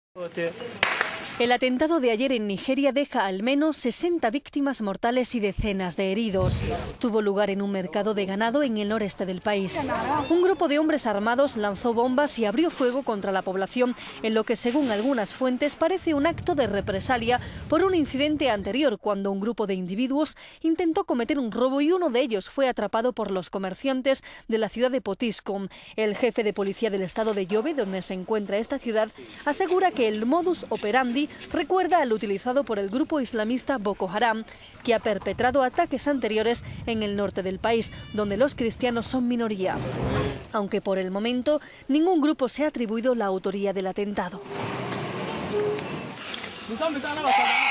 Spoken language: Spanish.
El atentado de ayer en Nigeria deja al menos 60 víctimas mortales y decenas de heridos. Tuvo lugar en un mercado de ganado en el noreste del país. Un grupo de hombres armados lanzó bombas y abrió fuego contra la población en lo que, según algunas fuentes, parece un acto de represalia por un incidente anterior cuando un grupo de individuos intentó cometer un robo y uno de ellos fue atrapado por los comerciantes de la ciudad de Potiskum. El jefe de policía del estado de Yobe, donde se encuentra esta ciudad, asegura que el modus operandi recuerda al utilizado por el grupo islamista Boko Haram, que ha perpetrado ataques anteriores en el norte del país, donde los cristianos son minoría. Aunque por el momento ningún grupo se ha atribuido la autoría del atentado.